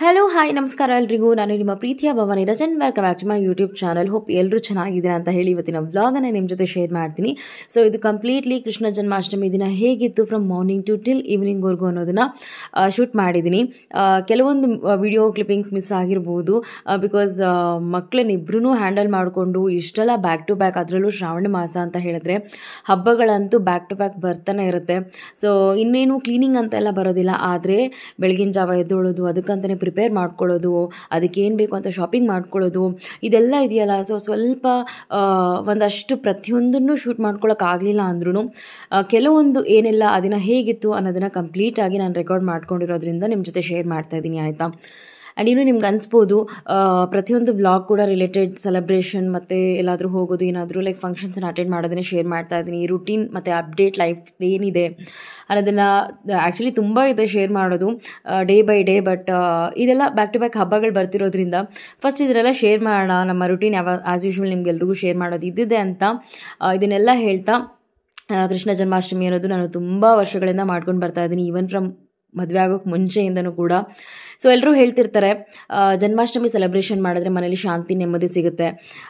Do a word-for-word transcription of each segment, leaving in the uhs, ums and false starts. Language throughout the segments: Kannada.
ಹಲೋ ಹಾಯ್ ನಮಸ್ಕಾರ ಎಲ್ರಿಗೂ. ನಾನು ನಿಮ್ಮ ಪ್ರೀತಿಯ Bhavani Rajan. Welcome back to my YouTube channel. Hope ಎಲ್ಲರೂ ಚೆನ್ನಾಗಿದ್ದೀರಾ ಅಂತ ಹೇಳಿ ಇವತ್ತಿನ ವ್ಲಾಗನ್ನು ನಿಮ್ಮ ಜೊತೆ ಶೇರ್ ಮಾಡ್ತೀನಿ. ಸೊ ಇದು ಕಂಪ್ಲೀಟ್ಲಿ ಕೃಷ್ಣ ಜನ್ಮಾಷ್ಟಮಿ ದಿನ ಹೇಗಿತ್ತು ಫ್ರಮ್ ಮಾರ್ನಿಂಗ್ ಟು ಟಿಲ್ ಈವ್ನಿಂಗ್ವರೆಗೂ ಅನ್ನೋದನ್ನು ಶೂಟ್ ಮಾಡಿದ್ದೀನಿ. ಕೆಲವೊಂದು ವಿಡಿಯೋ ಕ್ಲಿಪ್ಪಿಂಗ್ಸ್ ಮಿಸ್ ಆಗಿರ್ಬೋದು, ಬಿಕಾಸ್ ಮಕ್ಕಳನ್ನಿಬ್ಬರೂ ಹ್ಯಾಂಡಲ್ ಮಾಡಿಕೊಂಡು ಇಷ್ಟೆಲ್ಲ ಬ್ಯಾಕ್ ಟು ಬ್ಯಾಕ್, ಅದರಲ್ಲೂ ಶ್ರಾವಣ ಮಾಸ ಅಂತ ಹೇಳಿದ್ರೆ ಹಬ್ಬಗಳಂತೂ ಬ್ಯಾಕ್ ಟು ಬ್ಯಾಕ್ ಬರ್ತಾನೆ ಇರುತ್ತೆ. ಸೊ ಇನ್ನೇನು ಕ್ಲೀನಿಂಗ್ ಅಂತೆಲ್ಲ ಬರೋದಿಲ್ಲ, ಆದರೆ ಬೆಳಗಿನ ಜಾವ ಎದ್ದೊಳೋದು, ಅದಕ್ಕಂತಲೇ ಪ್ರಿಪೇರ್ ಮಾಡ್ಕೊಳ್ಳೋದು, ಅದಕ್ಕೆ ಏನು ಬೇಕು ಅಂತ ಶಾಪಿಂಗ್ ಮಾಡ್ಕೊಳ್ಳೋದು, ಇದೆಲ್ಲ ಇದೆಯಲ್ಲ. ಸೊ ಸ್ವಲ್ಪ ಒಂದಷ್ಟು ಪ್ರತಿಯೊಂದನ್ನು ಶೂಟ್ ಮಾಡ್ಕೊಳ್ಳೋಕ್ಕಾಗಲಿಲ್ಲ ಅಂದ್ರೂ ಕೆಲವೊಂದು ಏನೆಲ್ಲ ಅದನ್ನು ಹೇಗಿತ್ತು ಅನ್ನೋದನ್ನು ಕಂಪ್ಲೀಟಾಗಿ ನಾನು ರೆಕಾರ್ಡ್ ಮಾಡ್ಕೊಂಡಿರೋದ್ರಿಂದ ನಿಮ್ಮ ಜೊತೆ ಶೇರ್ ಮಾಡ್ತಾಯಿದ್ದೀನಿ, ಆಯಿತಾ. ಆ್ಯಂಡ್ ಇನ್ನೂ ನಿಮ್ಗೆ ಅನಿಸ್ಬೋದು ಪ್ರತಿಯೊಂದು ಬ್ಲಾಗ್ ಕೂಡ ರಿಲೇಟೆಡ್ ಸೆಲೆಬ್ರೇಷನ್ ಮತ್ತು ಎಲ್ಲಾದರೂ ಹೋಗೋದು, ಏನಾದರೂ ಲೈಕ್ ಫಂಕ್ಷನ್ಸನ್ನು ಅಟೆಂಡ್ ಮಾಡೋದನ್ನೇ ಶೇರ್ ಮಾಡ್ತಾ ಇದ್ದೀನಿ. ರೂಟೀನ್ ಮತ್ತು ಅಪ್ಡೇಟ್ ಲೈಫ್ ಏನಿದೆ ಅನ್ನೋದನ್ನು ಆ್ಯಕ್ಚುಲಿ ತುಂಬ ಇದೆ ಶೇರ್ ಮಾಡೋದು ಡೇ ಬೈ ಡೇ. ಬಟ್ ಇದೆಲ್ಲ ಬ್ಯಾಕ್ ಟು ಬ್ಯಾಕ್ ಹಬ್ಬಗಳು ಬರ್ತಿರೋದ್ರಿಂದ ಫಸ್ಟ್ ಇದನ್ನೆಲ್ಲ ಶೇರ್ ಮಾಡೋಣ, ನಮ್ಮ ರೂಟೀನ್ ಯಾವ ಆ್ಯಸ್ ಯೂಶ್ವಲ್ ನಿಮ್ಗೆಲ್ರಿಗೂ ಶೇರ್ ಮಾಡೋದು ಇದ್ದಿದೆ ಅಂತ ಇದನ್ನೆಲ್ಲ ಹೇಳ್ತಾ, ಕೃಷ್ಣ ಜನ್ಮಾಷ್ಟಮಿ ಅನ್ನೋದು ನಾನು ತುಂಬ ವರ್ಷಗಳಿಂದ ಮಾಡ್ಕೊಂಡು ಬರ್ತಾ ಇದ್ದೀನಿ, ಈವನ್ ಫ್ರಮ್ ಮದುವೆ ಆಗೋಕ್ಕೆ ಮುಂಚೆಯಿಂದನೂ ಕೂಡ. ಸೊ ಎಲ್ಲರೂ ಹೇಳ್ತಿರ್ತಾರೆ ಜನ್ಮಾಷ್ಟಮಿ ಸೆಲೆಬ್ರೇಷನ್ ಮಾಡಿದ್ರೆ ಮನೇಲಿ ಶಾಂತಿ ನೆಮ್ಮದಿ ಸಿಗುತ್ತೆ,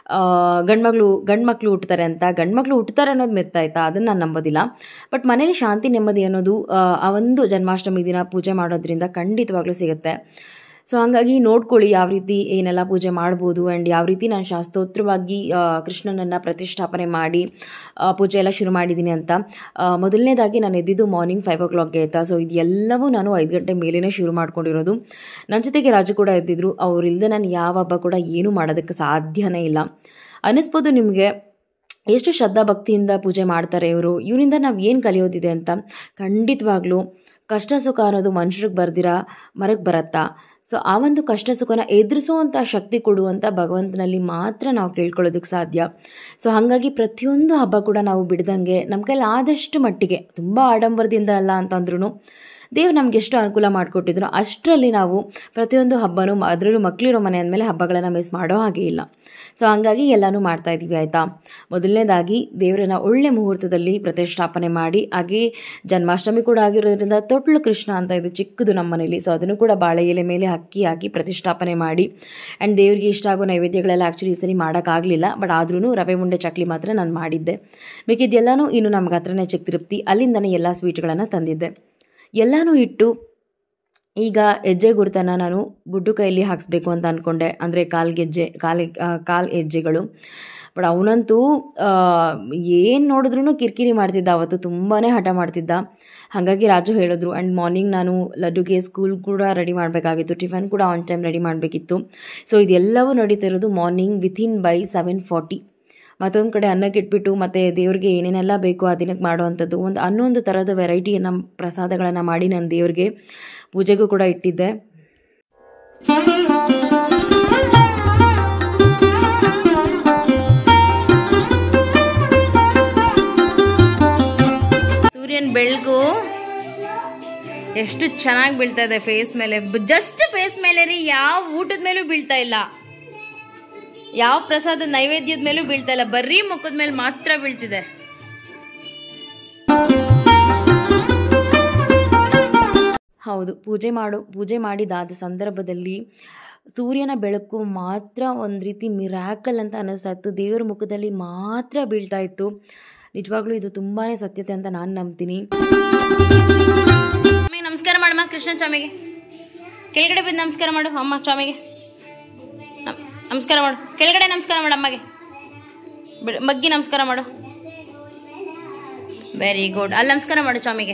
ಗಂಡ್ಮಗಳು ಗಂಡು ಮಕ್ಕಳು ಹುಟ್ಟುತ್ತಾರೆ ಅಂತ. ಗಂಡು ಮಕ್ಕಳು ಹುಟ್ಟುತ್ತಾರೆ ಅನ್ನೋದು ಮೆತ್ತಾಯ್ತಾ, ಅದನ್ನು ನಾನು ನಂಬೋದಿಲ್ಲ. ಬಟ್ ಮನೇಲಿ ಶಾಂತಿ ನೆಮ್ಮದಿ ಅನ್ನೋದು ಆ ಒಂದು ಜನ್ಮಾಷ್ಟಮಿ ದಿನ ಪೂಜೆ ಮಾಡೋದ್ರಿಂದ ಖಂಡಿತವಾಗ್ಲೂ ಸಿಗುತ್ತೆ. ಸೊ ಹಾಗಾಗಿ ನೋಡ್ಕೊಳ್ಳಿ ಯಾವ ರೀತಿ ಏನೆಲ್ಲ ಪೂಜೆ ಮಾಡ್ಬೋದು, ಆ್ಯಂಡ್ ಯಾವ ರೀತಿ ನಾನು ಶಾಸ್ತ್ರೋತ್ರವಾಗಿ ಕೃಷ್ಣನನ್ನು ಪ್ರತಿಷ್ಠಾಪನೆ ಮಾಡಿ ಪೂಜೆ ಎಲ್ಲ ಶುರು ಮಾಡಿದ್ದೀನಿ ಅಂತ. ಮೊದಲನೇದಾಗಿ ನಾನು ಎದ್ದಿದ್ದು ಮಾರ್ನಿಂಗ್ ಫೈವ್ ಓ ಕ್ಲಾಕ್ಗೆ ಆಯಿತಾ. ಸೊ ಇದೆಲ್ಲವೂ ನಾನು ಐದು ಗಂಟೆ ಮೇಲೇ ಶುರು ಮಾಡ್ಕೊಂಡಿರೋದು. ನನ್ನ ಜೊತೆಗೆ ರಾಜು ಕೂಡ ಎದ್ದಿದ್ರು. ಅವರಿಲ್ಲದೆ ನಾನು ಯಾವ ಹಬ್ಬ ಕೂಡ ಏನೂ ಮಾಡೋದಕ್ಕೆ ಸಾಧ್ಯನೇ ಇಲ್ಲ. ಅನ್ನಿಸ್ಬೋದು ನಿಮಗೆ ಎಷ್ಟು ಶ್ರದ್ಧಾ ಭಕ್ತಿಯಿಂದ ಪೂಜೆ ಮಾಡ್ತಾರೆ ಇವರು, ಇವರಿಂದ ನಾವು ಏನು ಕಲಿಯೋದಿದೆ ಅಂತ. ಖಂಡಿತವಾಗ್ಲೂ ಕಷ್ಟ ಸುಖ ಅನ್ನೋದು ಮನುಷ್ಯರಿಗೆ ಬರ್ದಿರ ಮರಕ್ಕೆ ಬರುತ್ತಾ. ಸೊ ಆ ಒಂದು ಕಷ್ಟ ಸುಖನ ಎದುರಿಸುವಂಥ ಶಕ್ತಿ ಕೊಡುವಂಥ ಭಗವಂತನಲ್ಲಿ ಮಾತ್ರ ನಾವು ಕೇಳ್ಕೊಳ್ಳೋದಕ್ಕೆ ಸಾಧ್ಯ. ಸೊ ಹಾಗಾಗಿ ಪ್ರತಿಯೊಂದು ಹಬ್ಬ ಕೂಡ ನಾವು ಬಿಡ್ದಂಗೆ ನಮ್ಮ ಕೈಲಿ ಆದಷ್ಟು ಮಟ್ಟಿಗೆ, ತುಂಬ ಆಡಂಬರದಿಂದ ಅಲ್ಲ ಅಂತಂದ್ರೂ ದೇವ್ರು ನಮ್ಗೆ ಎಷ್ಟು ಅನುಕೂಲ ಮಾಡಿಕೊಟ್ಟಿದ್ರು ಅಷ್ಟರಲ್ಲಿ ನಾವು ಪ್ರತಿಯೊಂದು ಹಬ್ಬನೂ, ಅದರಲ್ಲೂ ಮಕ್ಕಳಿರೋ ಮನೆ ಅಂದಮೇಲೆ ಹಬ್ಬಗಳನ್ನು ಮಿಸ್ ಮಾಡೋ ಹಾಗೆ ಇಲ್ಲ. ಸೊ ಹಾಗಾಗಿ ಎಲ್ಲನೂ ಮಾಡ್ತಾಯಿದ್ದೀವಿ, ಆಯಿತಾ. ಮೊದಲನೇದಾಗಿ ದೇವರನ್ನ ಒಳ್ಳೆ ಮುಹೂರ್ತದಲ್ಲಿ ಪ್ರತಿಷ್ಠಾಪನೆ ಮಾಡಿ, ಹಾಗೆ ಜನ್ಮಾಷ್ಟಮಿ ಕೂಡ ಆಗಿರೋದ್ರಿಂದ ತೊಟ್ಲು ಕೃಷ್ಣ ಅಂತ ಇದೆ ಚಿಕ್ಕದು ನಮ್ಮ ಮನೇಲಿ. ಸೊ ಅದನ್ನು ಕೂಡ ಬಾಳೆ ಎಲೆ ಮೇಲೆ ಅಕ್ಕಿ ಹಾಕಿ ಪ್ರತಿಷ್ಠಾಪನೆ ಮಾಡಿ, ಆ್ಯಂಡ್ ದೇವರಿಗೆ ಇಷ್ಟ ಆಗೋ ನೈವೇದ್ಯಗಳೆಲ್ಲ ಆ್ಯಕ್ಚುಲಿ ಈ ಸರಿ ಮಾಡೋಕ್ಕಾಗಲಿಲ್ಲ. ಬಟ್ ಆದ್ರೂ ರವೆ ಉಂಡೆ ಚಕ್ಲಿ ಮಾತ್ರ ನಾನು ಮಾಡಿದ್ದೆ. ಮಿಕ್ಕಿದ್ದೆಲ್ಲನೂ ಇನ್ನು ನಮ್ಗೆ ಹತ್ರನೇ ಚಿಕ್ಕ ತಿರುಪ್ತಿ, ಅಲ್ಲಿಂದನೇ ಎಲ್ಲ ಸ್ವೀಟ್ಗಳನ್ನು ತಂದಿದ್ದೆ. ಎಲ್ಲನೂ ಇಟ್ಟು ಈಗ ಹೆಜ್ಜೆ ಗುರುತನ್ನು ನಾನು ಗುಡ್ಡು ಕೈಯಲ್ಲಿ ಹಾಕಿಸ್ಬೇಕು ಅಂತ ಅಂದ್ಕೊಂಡೆ, ಅಂದರೆ ಕಾಲು ಗೆಜ್ಜೆ ಕಾಲಿ ಕಾಲು ಹೆಜ್ಜೆಗಳು. ಬಟ್ ಅವನಂತೂ ಏನು ನೋಡಿದ್ರೂ ಕಿರಿಕಿರಿ ಮಾಡ್ತಿದ್ದ, ಅವತ್ತು ತುಂಬಾ ಹಠ ಮಾಡ್ತಿದ್ದ. ಹಾಗಾಗಿ ರಾಜು ಹೇಳಿದ್ರು. ಆ್ಯಂಡ್ ಮಾರ್ನಿಂಗ್ ನಾನು ಲಡ್ಡುಗೆ ಸ್ಕೂಲ್ ಕೂಡ ರೆಡಿ ಮಾಡಬೇಕಾಗಿತ್ತು, ಟಿಫನ್ ಕೂಡ ಆನ್ ಟೈಮ್ ರೆಡಿ ಮಾಡಬೇಕಿತ್ತು. ಸೊ ಇದೆಲ್ಲವೂ ನಡೀತಿರೋದು morning within by seven forty. ಮತ್ತೊಂದು ಕಡೆ ಅನ್ನಕ್ಕೆ ಇಟ್ಬಿಟ್ಟು ಮತ್ತು ದೇವ್ರಿಗೆ ಏನೇನೆಲ್ಲ ಬೇಕೋ ಆ ದಿನಕ್ಕೆ ಮಾಡೋವಂಥದ್ದು ಒಂದು ಹನ್ನೊಂದು ಥರದ ವೆರೈಟಿಯನ್ನು ಪ್ರಸಾದಗಳನ್ನು ಮಾಡಿ ನಾನು ದೇವ್ರಿಗೆ ಪೂಜೆಗೂ ಕೂಡ ಇಟ್ಟಿದ್ದೆ. ಸೂರ್ಯನ ಬೆಳಕು ಎಷ್ಟು ಚೆನ್ನಾಗಿ ಬೀಳ್ತಾ ಇದೆ ಫೇಸ್ ಮೇಲೆ, ಜಸ್ಟ್ ಫೇಸ್ ಮೇಲೆ ರೀ, ಯಾವ ಊಟದ ಮೇಲೂ ಬೀಳ್ತಾ ಇಲ್ಲ, ಯಾವ ಪ್ರಸಾದ ನೈವೇದ್ಯದ ಮೇಲೂ ಬೀಳ್ತಾ ಇಲ್ಲ, ಬರೀ ಮುಖದ ಮೇಲೆ ಮಾತ್ರ ಬೀಳ್ತಿದೆ. ಹೌದು, ಪೂಜೆ ಮಾಡೋ ಪೂಜೆ ಮಾಡಿದಾದ ಸಂದರ್ಭದಲ್ಲಿ ಸೂರ್ಯನ ಬೆಳಕು ಮಾತ್ರ ಒಂದು ರೀತಿ ಮಿರಾಕಲ್ ಅಂತ ಅನ್ನಿಸ್ತಾ ಇತ್ತು, ದೇವರ ಮುಖದಲ್ಲಿ ಮಾತ್ರ ಬೀಳ್ತಾ ಇತ್ತು. ನಿಜವಾಗ್ಲೂ ಇದು ತುಂಬಾ ಸತ್ಯತೆ ಅಂತ ನಾನು ನಂಬ್ತೀನಿ. ನಮಸ್ಕಾರ ಮಾಡಮ್ಮ ಕೃಷ್ಣ ಸ್ವಾಮಿಗೆ, ಕೆಳಗಡೆ ಬಿದ್ದು ನಮಸ್ಕಾರ ಮಾಡು ಅಮ್ಮ ಸ್ವಾಮಿಗೆ, ನಮಸ್ಕಾರ ಮಾಡು ಕೆಳಗಡೆ, ನಮಸ್ಕಾರ ಮಾಡು ಅಮ್ಮಗೆ, ಮಗ್ಗಿ ನಮಸ್ಕಾರ ಮಾಡು. Very good. ಅಲ್ಲಿ ನಮಸ್ಕಾರ ಮಾಡು ಸ್ವಾಮಿಗೆ.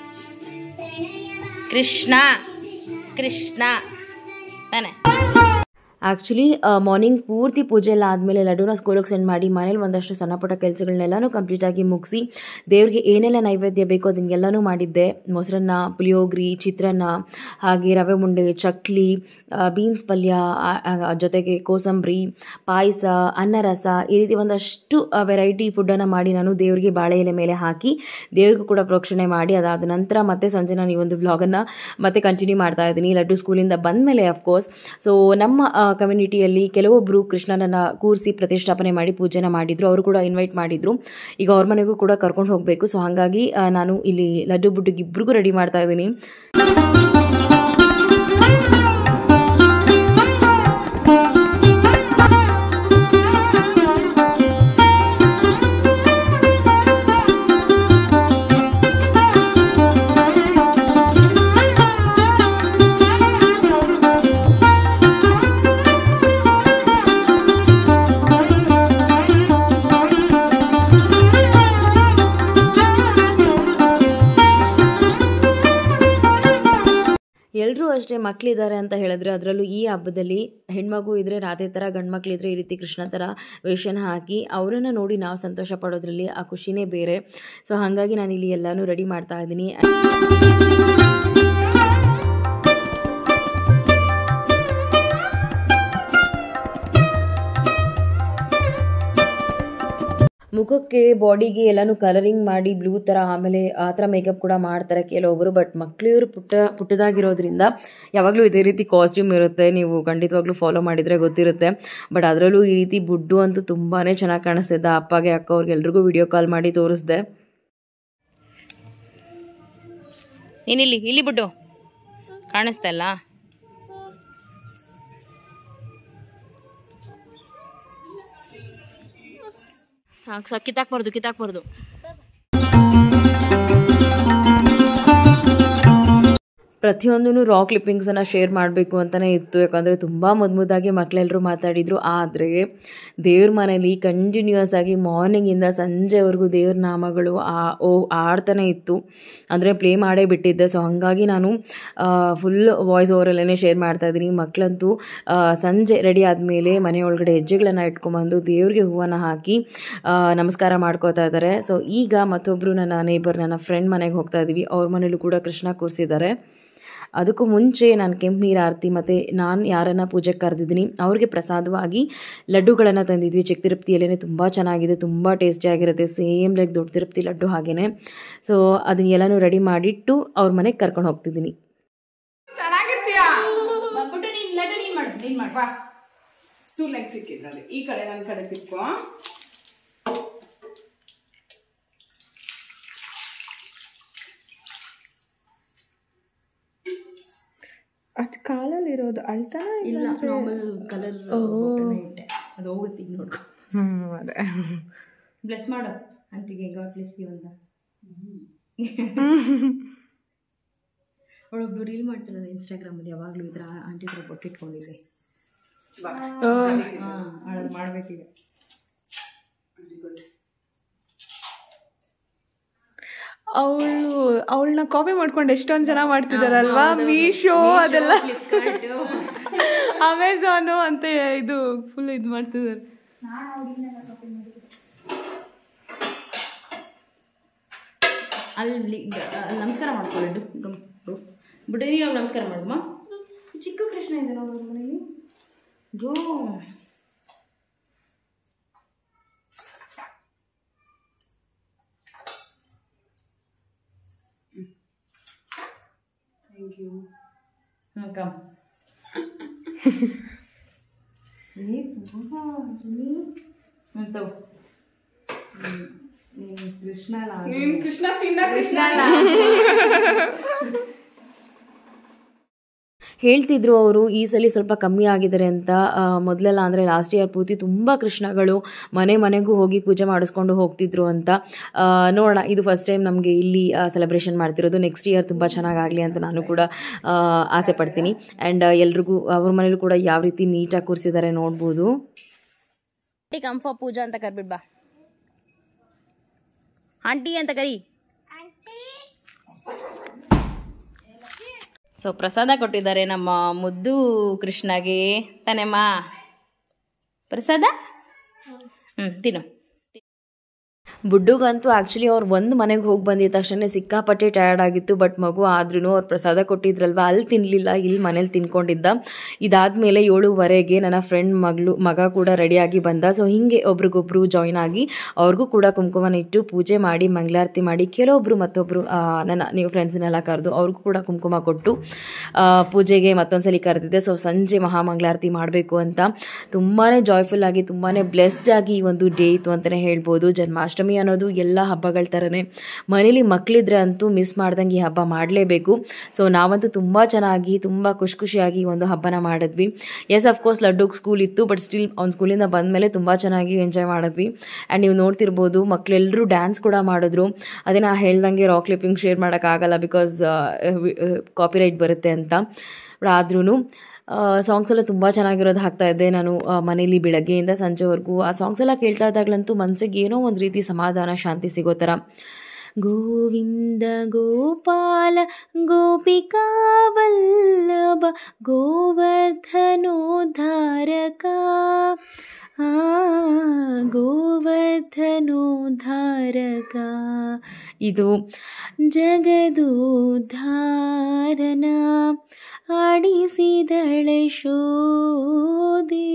ಕೃಷ್ಣ ಕೃಷ್ಣ ತಾನೆ. ಆ್ಯಕ್ಚುಲಿ ಮಾರ್ನಿಂಗ್ ಪೂರ್ತಿ ಪೂಜೆ ಎಲ್ಲ ಆದಮೇಲೆ ಲಡ್ಡುನ ಸ್ಕೂಲಿಗೆ ಸೆಂಡ್ ಮಾಡಿ ಮನೇಲಿ ಒಂದಷ್ಟು ಸಣ್ಣ ಪುಟ್ಟ ಕೆಲಸಗಳನ್ನೆಲ್ಲನೂ ಕಂಪ್ಲೀಟಾಗಿ ಮುಗಿಸಿ ದೇವ್ರಿಗೆ ಏನೆಲ್ಲ ನೈವೇದ್ಯ ಬೇಕೋ ಅದನ್ನೆಲ್ಲನೂ ಮಾಡಿದ್ದೆ. ಮೊಸರನ್ನ, ಪುಳಿಯೋಗರೆ, ಚಿತ್ರಾನ್ನ, ಹಾಗೆ ರವೆ ಉಂಡೆ, ಚಕ್ಲಿ, ಬೀನ್ಸ್ ಪಲ್ಯ, ಜೊತೆಗೆ ಕೋಸಂಬರಿ, ಪಾಯಸ, ಅನ್ನ ರಸ, ಈ ರೀತಿ ಒಂದಷ್ಟು ವೆರೈಟಿ ಫುಡ್ಡನ್ನು ಮಾಡಿ ನಾನು ದೇವರಿಗೆ ಬಾಳೆ ಎಲೆ ಮೇಲೆ ಹಾಕಿ ದೇವ್ರಿಗೂ ಕೂಡ ಪ್ರೋಕ್ಷಣೆ ಮಾಡಿ, ಅದಾದ ನಂತರ ಮತ್ತೆ ಸಂಜೆ ನಾನು ಈ ಒಂದು ವ್ಲಾಗನ್ನು ಮತ್ತೆ ಕಂಟಿನ್ಯೂ ಮಾಡ್ತಾ ಇದ್ದೀನಿ. ಲಡ್ಡು ಸ್ಕೂಲಿಂದ ಬಂದ ಮೇಲೆ ಅಫ್ಕೋರ್ಸ್. ಸೊ ನಮ್ಮ ಕಮ್ಯುನಿಟಿಯಲ್ಲಿ ಕೆಲವೊಬ್ಬರು ಕೃಷ್ಣನನ್ನು ಕೂರಿಸಿ ಪ್ರತಿಷ್ಠಾಪನೆ ಮಾಡಿ ಪೂಜೆನ ಮಾಡಿದ್ರು, ಅವರು ಕೂಡ ಇನ್ವೈಟ್ ಮಾಡಿದ್ರು. ಈಗ ಅವ್ರ ಮನೆಗೂ ಕೂಡ ಕರ್ಕೊಂಡು ಹೋಗಬೇಕು. ಸೊ ಹಾಗಾಗಿ ನಾನು ಇಲ್ಲಿ ಲಡ್ಡು ಬುಡ್ಡಿಗೆ ಇಬ್ಬರಿಗೂ ರೆಡಿ ಮಾಡ್ತಾ ಇದ್ದೀನಿ. ಅಷ್ಟೇ ಮಕ್ಕಳಿದ್ದಾರೆ ಅಂತ ಹೇಳಿದ್ರೆ, ಅದರಲ್ಲೂ ಈ ಹಬ್ಬದಲ್ಲಿ ಹೆಣ್ಮಗು ಇದ್ದರೆ ರಾಧೆ ಥರ, ಗಂಡು ಮಕ್ಕಳಿದ್ರೆ ಈ ರೀತಿ ಕೃಷ್ಣ ಥರ ವೇಷನ ಹಾಕಿ ಅವರನ್ನು ನೋಡಿ ನಾವು ಸಂತೋಷ ಪಡೋದ್ರಲ್ಲಿ ಆ ಖುಷಿನೇ ಬೇರೆ. ಸೊ ಹಾಗಾಗಿ ನಾನಿಲ್ಲಿ ಎಲ್ಲನೂ ರೆಡಿ ಮಾಡ್ತಾ ಇದ್ದೀನಿ. ಮುಖಕ್ಕೆ ಬಾಡಿಗೆ ಎಲ್ಲನೂ ಕಲರಿಂಗ್ ಮಾಡಿ ಬ್ಲೂ ಥರ, ಆಮೇಲೆ ಆ ಥರ ಮೇಕಪ್ ಕೂಡ ಮಾಡ್ತಾರೆ ಕೆಲವೊಬ್ಬರು. ಬಟ್ ಮಕ್ಕಳಿವರು ಪುಟ್ಟ ಪುಟ್ಟದಾಗಿರೋದ್ರಿಂದ ಯಾವಾಗಲೂ ಇದೇ ರೀತಿ ಕಾಸ್ಟ್ಯೂಮ್ ಇರುತ್ತೆ, ನೀವು ಖಂಡಿತವಾಗ್ಲೂ ಫಾಲೋ ಮಾಡಿದರೆ ಗೊತ್ತಿರುತ್ತೆ. ಬಟ್ ಅದರಲ್ಲೂ ಈ ರೀತಿ ಬುಡ್ಡು ಅಂತೂ ತುಂಬಾ ಚೆನ್ನಾಗಿ ಕಾಣಿಸ್ತಿದ್ದ. ಅಪ್ಪಗೆ ಅಕ್ಕ ಅವ್ರಿಗೆ ಎಲ್ರಿಗೂ ವಿಡಿಯೋ ಕಾಲ್ ಮಾಡಿ ತೋರಿಸ್ದೆ. ಏನಿಲ್ಲಿ ಇಲ್ಲಿ ಬುಡ್ಡು ಕಾಣಿಸ್ತಾ ಇಲ್ಲ? ಸಾಕು ಸಾಕು, ಕಿತ್ತಾಕ್ಬಾರ್ದು ಕಿತ್ತಾಕ್ಬಾರ್ದು. ಪ್ರತಿಯೊಂದೂ ರಾ ಕ್ಲಿಪ್ಪಿಂಗ್ಸನ್ನು ಶೇರ್ ಮಾಡಬೇಕು ಅಂತಲೇ ಇತ್ತು, ಯಾಕಂದರೆ ತುಂಬ ಮುದ್ದು ಮುದ್ದಾಗಿ ಮಕ್ಕಳೆಲ್ಲರೂ ಮಾತಾಡಿದರು. ಆದರೆ ದೇವ್ರ ಮನೇಲಿ ಕಂಟಿನ್ಯೂಯಸ್ ಆಗಿ ಮಾರ್ನಿಂಗಿಂದ ಸಂಜೆವರೆಗೂ ದೇವ್ರ ನಾಮಗಳು ಆ ಓ ಆಡ್ತಾನೆ ಇತ್ತು, ಅಂದರೆ ಪ್ಲೇ ಮಾಡೇ ಬಿಟ್ಟಿದ್ದೆ. ಸೊ ಹಾಗಾಗಿ ನಾನು ಫುಲ್ ವಾಯ್ಸ್ ಓವರಲ್ಲೇ ಶೇರ್ ಮಾಡ್ತಾಯಿದ್ದೀನಿ. ಮಕ್ಕಳಂತೂ ಸಂಜೆ ರೆಡಿ ಆದಮೇಲೆ ಮನೆ ಒಳಗಡೆ ಹೆಜ್ಜೆಗಳನ್ನು ಇಟ್ಕೊಂಬಂದು ದೇವ್ರಿಗೆ ಹೂವನ್ನು ಹಾಕಿ ನಮಸ್ಕಾರ ಮಾಡ್ಕೋತಾ ಇದ್ದಾರೆ. ಸೊ ಈಗ ಮತ್ತೊಬ್ಬರು ನನ್ನ ನೇಬರ್, ನನ್ನ ಫ್ರೆಂಡ್ ಮನೆಗೆ ಹೋಗ್ತಾ ಇದ್ದೀವಿ. ಅವ್ರ ಮನೇಲೂ ಕೂಡ ಕೃಷ್ಣ ಕೂರಿಸಿದ್ದಾರೆ. ಅದಕ್ಕೂ ಮುಂಚೆ ನಾನು ಕೆಂಪು ನೀರು ಆರತಿ ಮತ್ತು ನಾನು ಯಾರನ್ನು ಪೂಜೆಗೆ ಕರೆದಿದ್ದೀನಿ ಅವ್ರಿಗೆ ಪ್ರಸಾದವಾಗಿ ಲಡ್ಡುಗಳನ್ನು ತಂದಿದ್ವಿ. ಚಿಕ್ಕ ತಿರುಪತಿಯಲ್ಲೇ ತುಂಬ ಚೆನ್ನಾಗಿದೆ, ತುಂಬ ಟೇಸ್ಟಿಯಾಗಿರುತ್ತೆ, ಸೇಮ್ ಲೈಕ್ ದೊಡ್ಡ ತಿರುಪತಿ ಲಡ್ಡು ಹಾಗೇ. ಸೊ ಅದನ್ನೆಲ್ಲನೂ ರೆಡಿ ಮಾಡಿಟ್ಟು ಅವ್ರ ಮನೆಗೆ ಕರ್ಕೊಂಡು ಹೋಗ್ತಿದ್ದೀನಿ. ಟೂ ಲೆಗ್ ಸಿಕ್ಕಿದ್ರಲ್ಲಿ ಈ ಕಡೆ ನನ್ನ ಕಡೆ ತಿಕ್ಕೋ. ಅದು ಕಾಲಲ್ಲಿ ಇರೋದು ಅಳ್ತಾನ ಇಲ್ಲ, ನಾರ್ಮಲ್ ಕಲರ್ ಇಟ್ಟೆ, ಅದು ಹೋಗುತ್ತೆ ಈಗ ನೋಡ್ಕೊ. ಹ್ಞೂ ಅದೇ ಬ್ಲೆಸ್ ಮಾಡು ಆಂಟಿಗೆ, ಗಾಡ್ ಬ್ಲೆಸ್ ಯು ಅಂತ. ಅವಳೊಬ್ರು ರೀಲ್ ಮಾಡ್ತಾಳೆ ಇನ್ಸ್ಟಾಗ್ರಾಮಲ್ಲಿ, ಯಾವಾಗಲೂ ಈ ಥರ ಆಂಟಿ ಥರ ಕೊಟ್ಟಿಟ್ಕೊಂಡಿದ್ದೆ. ಹಾಂ ಮಾಡಬೇಕೀಗ. ಅವಳು ಅವಳನ್ನ ಕಾಪಿ ಮಾಡ್ಕೊಂಡು ಎಷ್ಟೊಂದು ಜನ ಮಾಡ್ತಿದಾರಲ್ವಾ, ಮೀಶೋ ಅದೆಲ್ಲ, ಅಮೆಝಾನು ಅಂತ ಇದು ಫುಲ್ ಇದು ಮಾಡ್ತಿದ್ದಾರೆ. ಅಲ್ಲಿ ನಮಸ್ಕಾರ ಮಾಡ್ಕೊಳ್ಳಿ ಬಿಟ್ಟು ನೀನು ನಮಸ್ಕಾರ ಮಾಡಮ್ಮ. ಚಿಕ್ಕ ಕೃಷ್ಣ ಇದೆ ನೋಡೋದು ಮನೇಲಿ. Go thank you. ಹಾಂ ಕಮ್. ಹ್ಞೂ ತಗೋ. ಕೃಷ್ಣ ಕೃಷ್ಣ ತಿನ್ನ ಕೃಷ್ಣ ಹೇಳ್ತಿದ್ರು ಅವರು ಈ ಸಲ ಸ್ವಲ್ಪ ಕಮ್ಮಿ ಆಗಿದ್ದಾರೆ ಅಂತ. ಮೊದಲೆಲ್ಲ ಅಂದರೆ ಲಾಸ್ಟ್ ಇಯರ್ ಪೂರ್ತಿ ತುಂಬ ಕೃಷ್ಣಗಳು ಮನೆ ಮನೆಗೂ ಹೋಗಿ ಪೂಜೆ ಮಾಡಿಸ್ಕೊಂಡು ಹೋಗ್ತಿದ್ರು ಅಂತ. ನೋಡೋಣ, ಇದು ಫಸ್ಟ್ ಟೈಮ್ ನಮಗೆ ಇಲ್ಲಿ ಸೆಲೆಬ್ರೇಷನ್ ಮಾಡ್ತಿರೋದು. ನೆಕ್ಸ್ಟ್ ಇಯರ್ ತುಂಬ ಚೆನ್ನಾಗಾಗಲಿ ಅಂತ ನಾನು ಕೂಡ ಆಸೆ ಪಡ್ತೀನಿ. ಆ್ಯಂಡ್ ಎಲ್ರಿಗೂ ಅವ್ರ ಮನೇಲೂ ಕೂಡ ಯಾವ ರೀತಿ ನೀಟಾಗಿ ಕೂರಿಸಿದ್ದಾರೆ ನೋಡ್ಬೋದು. ಕಂಫ ಪೂಜಾ ಅಂತ ಕರ್ಬಿಡ್ಬಾ, ಆಂಟಿ ಅಂತ ಕರಿ. ಸೊ ಪ್ರಸಾದ ಕೊಟ್ಟಿದ್ದಾರೆ ನಮ್ಮ ಮುದ್ದು ಕೃಷ್ಣಗೆ ತಾನೆಮ್ಮ. ಪ್ರಸಾದ ಹ್ಞೂ ತಿನ್ನು. ಬುಡ್ಡುಗಂತೂ ಆ್ಯಕ್ಚುಲಿ ಅವ್ರು ಒಂದು ಮನೆಗೆ ಹೋಗಿ ಬಂದಿದ್ದ ತಕ್ಷಣ ಸಿಕ್ಕಾಪಟ್ಟೆ ಟಯರ್ಡ್ ಆಗಿತ್ತು. ಬಟ್ ಮಗು ಆದ್ರೂ ಅವ್ರು ಪ್ರಸಾದ ಕೊಟ್ಟಿದ್ರಲ್ವ, ಅಲ್ಲಿ ತಿನ್ನಲಿಲ್ಲ, ಇಲ್ಲಿ ಮನೇಲಿ ತಿನ್ಕೊಂಡಿದ್ದ. ಇದಾದಮೇಲೆ ಏಳುವರೆಗೆ ನನ್ನ ಫ್ರೆಂಡ್ ಮಗಳು ಮಗ ಕೂಡ ರೆಡಿಯಾಗಿ ಬಂದ. ಸೊ ಹೀಗೆ ಒಬ್ರಿಗೊಬ್ರು ಜಾಯ್ನ್ ಆಗಿ ಅವ್ರಿಗೂ ಕೂಡ ಕುಂಕುಮನ ಇಟ್ಟು ಪೂಜೆ ಮಾಡಿ ಮಂಗಳಾರತಿ ಮಾಡಿ, ಕೆಲವೊಬ್ಬರು ಮತ್ತೊಬ್ಬರು ನನ್ನ ನೀವು ಫ್ರೆಂಡ್ಸನ್ನೆಲ್ಲ ಕರೆದು ಅವ್ರಿಗೂ ಕೂಡ ಕುಂಕುಮ ಕೊಟ್ಟು ಪೂಜೆಗೆ ಮತ್ತೊಂದ್ಸಲಿ ಕರೆದಿದ್ದೆ. ಸೊ ಸಂಜೆ ಮಹಾಮಂಗಳಾರತಿ ಮಾಡಬೇಕು ಅಂತ ತುಂಬಾ ಜಾಯ್ಫುಲ್ ಆಗಿ, ತುಂಬಾ ಬ್ಲೆಸ್ಡ್ ಆಗಿ ಈ ಒಂದು ಡೇ ಇತ್ತು ಅಂತಲೇ ಹೇಳ್ಬೋದು. ಜನ್ಮಾಷ್ಟಮಿ ಅನ್ನೋದು ಎಲ್ಲ ಹಬ್ಬಗಳ ಥರನೇ ಮನೇಲಿ ಮಕ್ಕಳಿದ್ರೆ ಅಂತೂ ಮಿಸ್ ಮಾಡ್ದಂಗೆ ಈ ಹಬ್ಬ ಮಾಡಲೇಬೇಕು. ಸೊ ನಾವಂತೂ ತುಂಬ ಚೆನ್ನಾಗಿ ತುಂಬ ಖುಷಿ ಖುಷಿಯಾಗಿ ಒಂದು ಹಬ್ಬನ ಮಾಡಿದ್ವಿ. ಎಸ್ ಅಫ್ಕೋರ್ಸ್ ಲಡ್ಡುಗೆ ಸ್ಕೂಲ್ ಇತ್ತು, ಬಟ್ ಸ್ಟಿಲ್ ಅವ್ನು ಸ್ಕೂಲಿಂದ ಬಂದಮೇಲೆ ತುಂಬ ಚೆನ್ನಾಗಿ ಎಂಜಾಯ್ ಮಾಡಿದ್ವಿ. ಆ್ಯಂಡ್ ನೀವು ನೋಡ್ತಿರ್ಬೋದು ಮಕ್ಕಳೆಲ್ಲರೂ ಡ್ಯಾನ್ಸ್ ಕೂಡ ಮಾಡಿದ್ರು. ಅದೇ ನಾ ಹೇಳ್ದಂಗೆ ರಾಕ್ ಕ್ಲಿಪ್ಪಿಂಗ್ ಶೇರ್ ಮಾಡೋಕ್ಕಾಗಲ್ಲ, ಬಿಕಾಸ್ ಕಾಪಿರೈಟ್ ಬರುತ್ತೆ ಅಂತ. ಬಟ್ ಆದ್ರೂ ಸಾಂಗ್ಸ್ ಎಲ್ಲ ತುಂಬ ಚೆನ್ನಾಗಿರೋದು ಹಾಕ್ತಾ ಇದ್ದೆ ನಾನು ಮನೇಲಿ ಬೆಳಗ್ಗೆಯಿಂದ ಸಂಜೆವರೆಗೂ. ಆ ಸಾಂಗ್ಸ್ ಎಲ್ಲ ಕೇಳ್ತಾ ಇದ್ದಾಗಲಂತೂ ಮನಸ್ಸಿಗೆ ಏನೋ ಒಂದು ರೀತಿ ಸಮಾಧಾನ, ಶಾಂತಿ ಸಿಗೋ ಥರ. ಗೋವಿಂದ ಗೋಪಾಲ ಗೋಪಿಕಾ ವಲ್ಲಭ ಗೋವರ್ಧನೋದ್ಧಾರಕ ಆ ಗೋವರ್ಧನೋದ್ಧಾರಕ. ಇದು ಜಗದೋದ್ಧಾರನ ಆಡಿಸಿದಳೆ ಶೋದೆ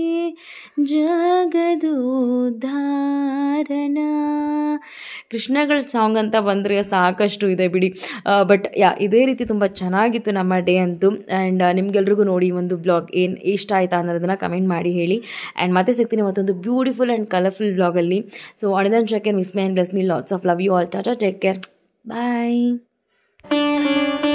ಜಗದೋದ್ಧಾರನ. ಕೃಷ್ಣಗಳ ಸಾಂಗ್ ಅಂತ ಬಂದರೆ ಸಾಕಷ್ಟು ಇದೆ ಬಿಡಿ. ಬಟ್ ಯಾ ಇದೇ ರೀತಿ ತುಂಬ ಚೆನ್ನಾಗಿತ್ತು ನಮ್ಮ ಡೇ ಅಂತೂ. ಆ್ಯಂಡ್ ನಿಮ್ಗೆಲ್ರಿಗೂ ನೋಡಿ ಒಂದು ಬ್ಲಾಗ್ ಏನು ಇಷ್ಟ ಆಯಿತಾ ಅನ್ನೋದನ್ನು ಕಮೆಂಟ್ ಮಾಡಿ ಹೇಳಿ. ಆ್ಯಂಡ್ ಮತ್ತೆ ಸಿಗ್ತೀನಿ ಮತ್ತೊಂದು ಬ್ಯೂಟಿಫುಲ್ ಆ್ಯಂಡ್ ಕಲರ್ಫುಲ್ ಬ್ಲಾಗಲ್ಲಿ. So until then check and miss my and bless me lots of love you all. Tata, take care, bye.